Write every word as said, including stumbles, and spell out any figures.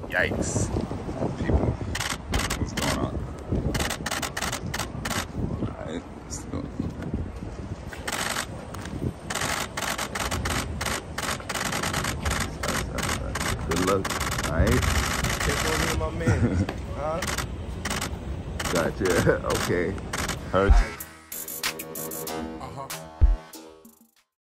Yikes. People, what's going on? Alright, let's go. Good luck. Alright. Take on me and my man. Huh? Gotcha. Okay. Heard you.